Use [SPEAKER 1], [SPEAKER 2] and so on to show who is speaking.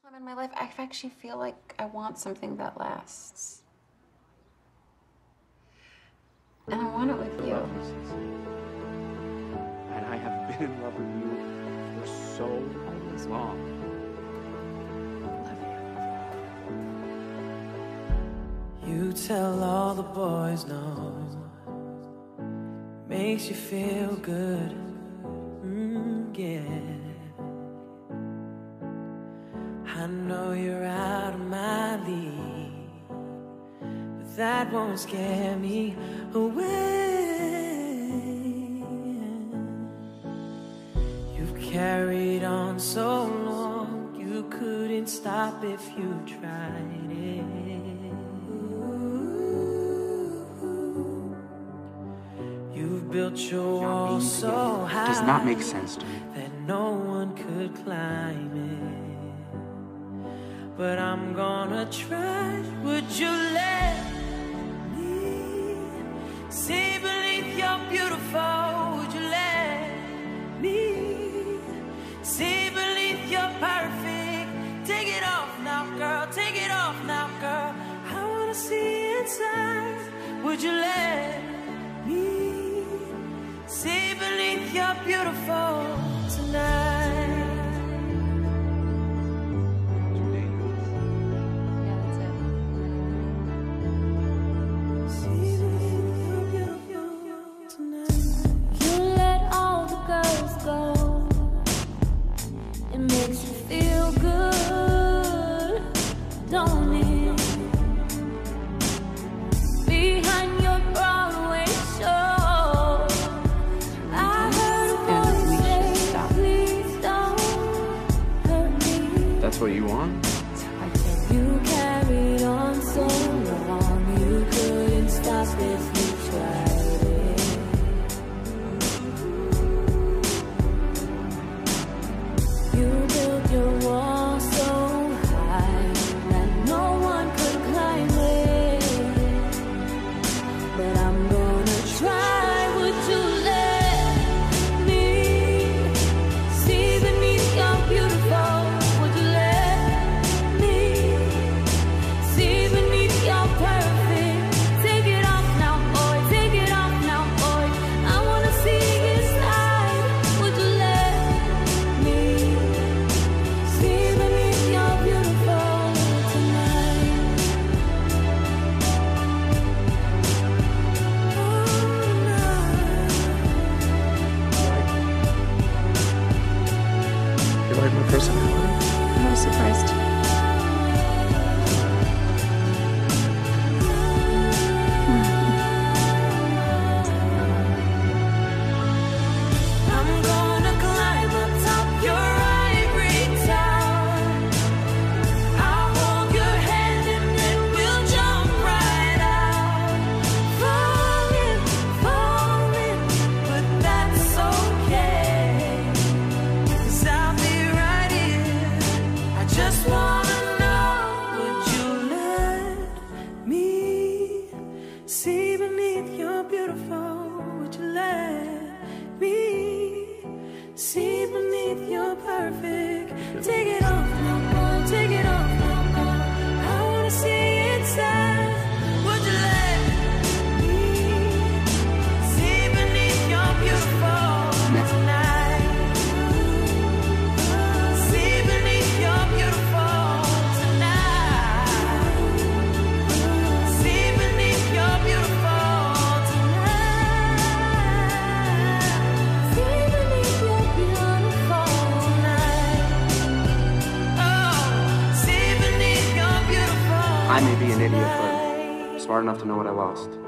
[SPEAKER 1] time in my life, I actually feel like I want something that lasts. And I want it with you.
[SPEAKER 2] And I have been in love with you for so long.
[SPEAKER 1] I love you.
[SPEAKER 3] You tell all the boys no. Makes you feel good. Yeah. I know you're out of my league, but that won't scare me away. You've carried on so long, you couldn't stop if you tried it. You've built your wall so high,
[SPEAKER 2] it does not make sense to me,
[SPEAKER 3] that no one could climb it. But I'm gonna try. Would you let me see beneath your beautiful? Would you let me see beneath your perfect? Take it off now, girl. Take it off now, girl. I wanna see inside. Would you let me see beneath your beautiful tonight?
[SPEAKER 2] That's what you want?
[SPEAKER 3] You carried on so long, you couldn't stop if you tried it. You built your wall so high that no one could climb it. But I'm gonna try. Would you let me see beneath your beautiful?
[SPEAKER 2] You like my personality?
[SPEAKER 1] I was surprised.
[SPEAKER 3] I'm gonna climb atop your ivory tower. I'll hold your hand and then we'll jump right out. Falling, falling, but that's okay, 'cause I'll be right here. I just wanna know, would you let me see beneath your beautiful? Would you let me see beneath your perfect? Take it off now, boy, take it off now, boy. I wanna see inside. Would you let me see beneath your beautiful tonight? See beneath your beautiful tonight. See beneath your beautiful tonight. See beneath your beautiful tonight. Oh, see beneath your beautiful.
[SPEAKER 2] I may be an idiot, but I'm smart enough to know what I lost.